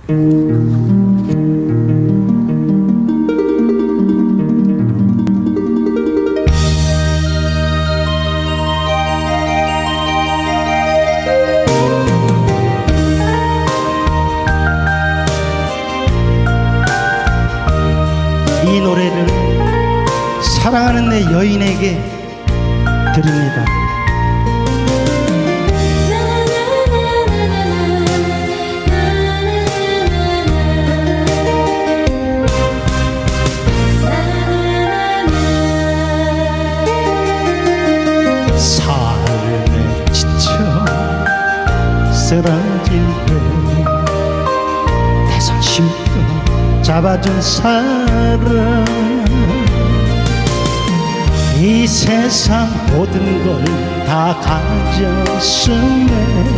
이 노래를 사랑하는 내 여인에게 드립니다. 삶에 지쳐 쓰러질 때 내 손 심고 잡아준 사람, 이 세상 모든 걸 다 가졌음에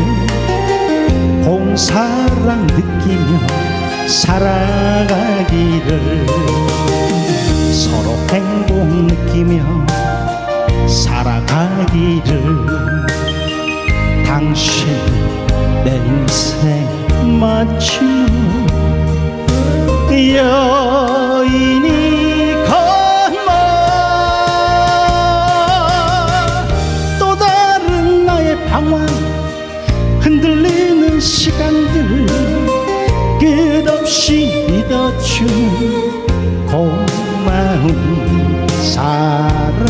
봉사랑 느끼며 살아가기를, 서로 행복 느끼며 살아가기를. 당신 내 인생 마지막 여인이 건너 또 다른 나의 방황 흔들리는 시간들 끝없이 믿어준 고마운 사랑.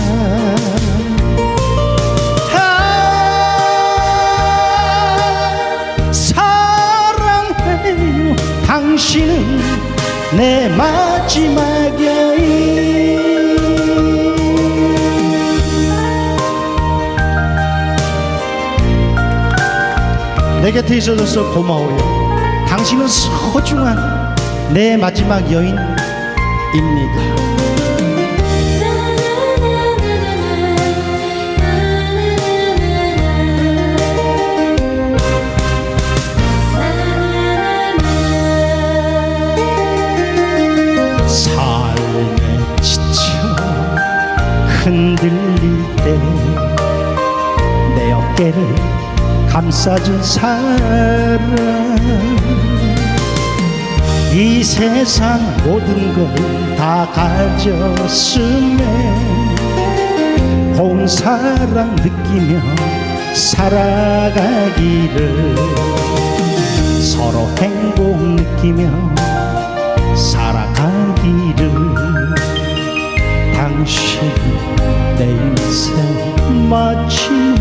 사랑해요. 당신은 내 마지막 여인. 내 곁에 있어줘서 고마워요. 당신은 소중한 내 마지막 여인입니다. 흔들릴 때 내 어깨를 감싸준 사람, 이 세상 모든 걸 다 가졌음에 봉사랑 느끼며 살아가기를, 서로 행복 느끼며 살아가기를. 당신 내 인생 마지막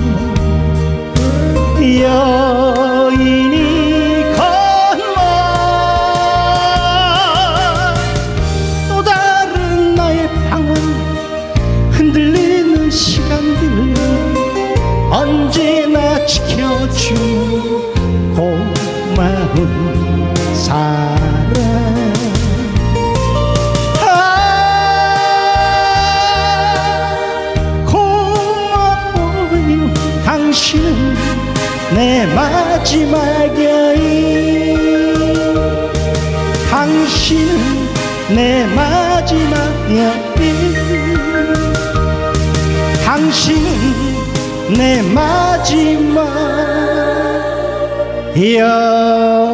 여인이 건너 또 다른 나의 방황 흔들리는 시간들 언제나 지켜준 고마운 사랑. 당신은 내 마지막 여인. 당신은 내 마지막 여인. 당신은 내 마지막 여인.